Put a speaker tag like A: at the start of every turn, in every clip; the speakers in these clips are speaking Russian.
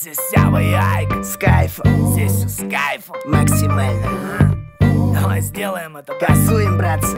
A: Здесь Сява и Айк
B: С кайфом,
A: здесь все с кайфом.
B: максимально.
A: Давай сделаем это,
B: Газуем, братцы.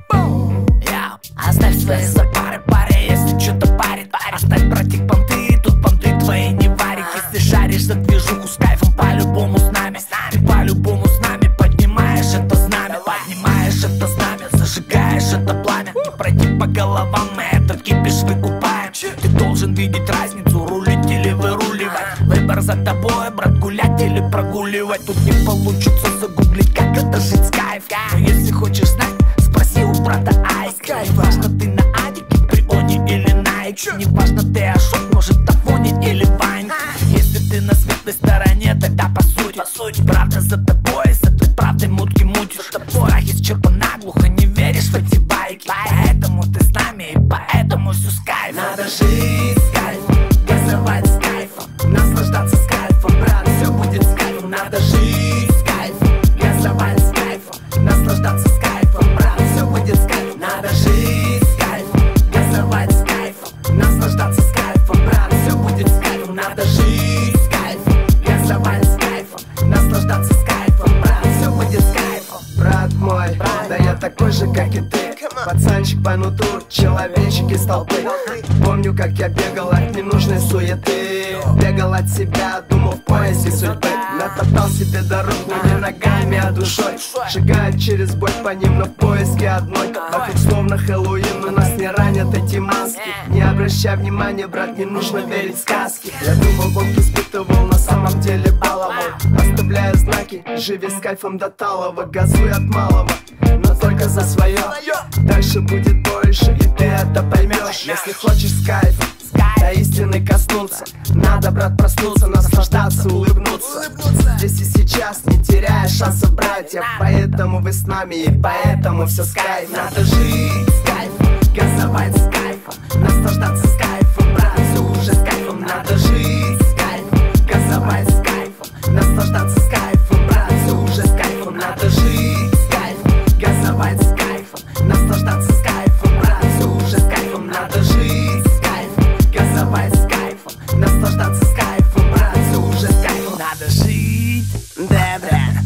A: Я оставь свои запары, паря, если что-то парит. Оставь, братик, понты, тут понты твои не варик. Если шаришь за движуху с кайфом, по-любому с нами. Ты по-любому с нами поднимаешь это знамя. Поднимаешь это знамя, зажигаешь это пламя. Пройти по головам, мы этот кипиш выкупаем. Ты должен видеть разницу, рулить или выруливать. Выбор за тобой, брат, гулять или прогуливать. Тут не получится загуглить, как это жить с кайфом. Но если хочешь знать, спроси у брата Айка. Не важно, ты на Адике, Прионе или Найк. Не важно, ты Ашот, может, Афоне или Вайн. Если ты на светлой стороне, тогда по сути правда за тобой, с этой правдой мутки мутишь. Страх исчерпан наглухо, не веришь в эти байки. Поэтому ты с нами, и поэтому все с кайфом. Надо жить с кайфом, газовать с кайфом, наслаждаться с кайфом, брат, все будет с кайфом. Надо жить с кайфом, газовать с кайфом, наслаждаться с кайфом, брат, все будет с кайфом. Надо жить с кайфом, газовать с кайфом, наслаждаться с кайфом, брат, все будет с кайфом. Надо жить с кайфом, газовать с кайфом, наслаждаться с кайфом, брат, все будет с кайфом.
B: Брат мой, да я такой же, как и ты. Пацанчик по нутру, человечек из толпы. Помню, как я бегал от ненужной суеты. Бегал от себя, думал в поясе судьбы. Натоптал себе дорогу не ногами, а душой. Шагаю через боль по ним, но в поиске одной. Вокруг словно Хэллоуин, но нас не ранят эти маски. Не обращай внимания, брат, не нужно верить в сказки. Я думал, Бог испытывал, на самом деле баловал. Оставляя знаки, живи с кайфом до талого. Газуй от малого, но только за свое. Дальше будет больше, и ты это поймешь. Если хочешь с кайфом, до истины коснуться, надо, брат, проснуться, наслаждаться, улыбнуться. Здесь и сейчас, не теряя шансов, братья. Поэтому вы с нами, и поэтому все с кайфом. Надо жить с кайфом, газовать с кайфом, наслаждаться с кайфом, брат, все уже с кайфом. Надо жить с кайфом, газовать с кайфом, наслаждаться с кайфом, брат, все уже с кайфом. Надо жить с кайфом, газовать с кайфом, наслаждаться с кайфом, брат, все уже с кайфом. Надо жить с кайфом, газовать с кайфом, наслаждаться с кайфом, брат, все уже с кайфом.
A: Надо жить,
B: Да, брат,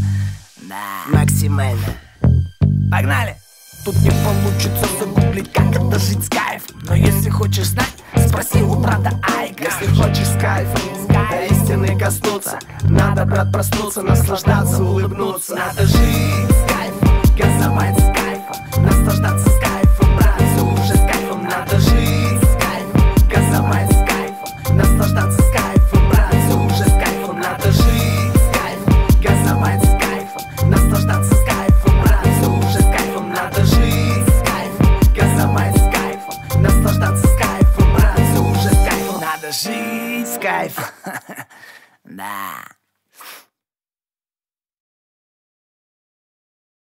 A: да.
B: максимально.
A: Погнали! Тут не получится загуглить, как это жить с кайфом. Но если хочешь знать, спроси у брата Айка.
B: Если хочешь с кайфом, до истины коснуться, надо, брат, проснуться, наслаждаться, улыбнуться.
A: Надо жить с кайфом, газовать с кайфом, наслаждаться с кайфом, брат, все уже с кайфом. Надо жить с кайфом, газовать с кайфом, наслаждаться с кайфом, брат, все уже с кайфом. Надо жить с кайфом, газовать с кайфом, наслаждаться с кайфом, брат, все уже с кайфом. Надо жить с кайфом, газовать с кайфом, наслаждаться с кайфом, брат, все уже с кайфом. Надо жить
B: С кайфом.
A: да.